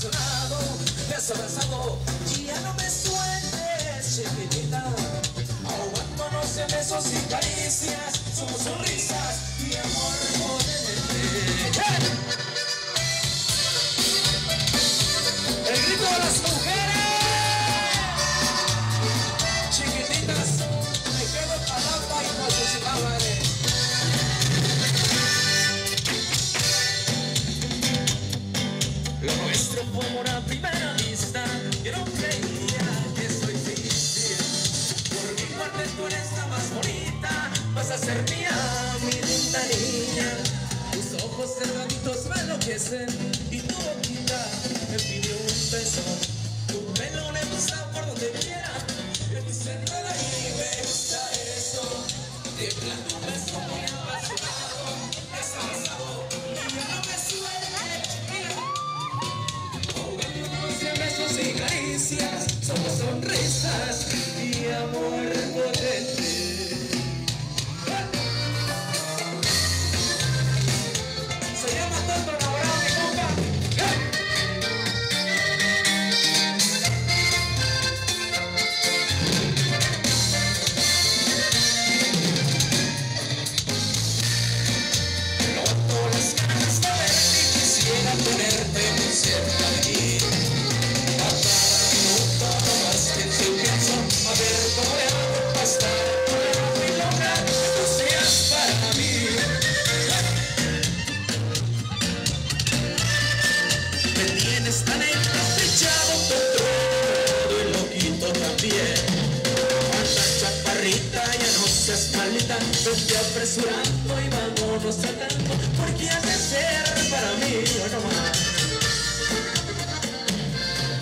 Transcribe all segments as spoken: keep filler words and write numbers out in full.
apasionado, me has abrazado y ya no me sueltes, chiquitita. Ahogándonos en besos y caricias, somos sonrisas y amor potente. El grito de las mujeres, chiquititas, me quedo palapa y no sé si la vale. Lo nuestro fue amor a primera vista, yo no creía que eso existía. Por mi parte tú eres la más bonita, vas a ser mía, mi linda niña. Tus ojos cerraditos me enloquecen y tu boquita me pide un beso. Tu pelo me gusta por donde quiera, yo estoy sentada y me gusta eso. De plano un beso muy apasionado, me has abrazado y ya no me sueltes. Ahogándonos en besos y caricias, somos sonrisas y amor potente. Se llama Tonto Enamorado, mi compa. Noto las ganas de verte y quisiera tenerte muy cerca de mí. A cada minuto no más pienso y pienso a ver cómo le hago para estar contigo y lograr que tú seas para mí. Me tienes tan encaprichado por todo y loquito también. Anda chaparrita, ya no seas malita, vete apresurando y vámonos tratando, porque has de ser para mí, no más.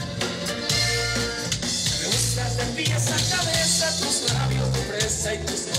Me gustas de pies a cabeza, tus labios de fresa y tus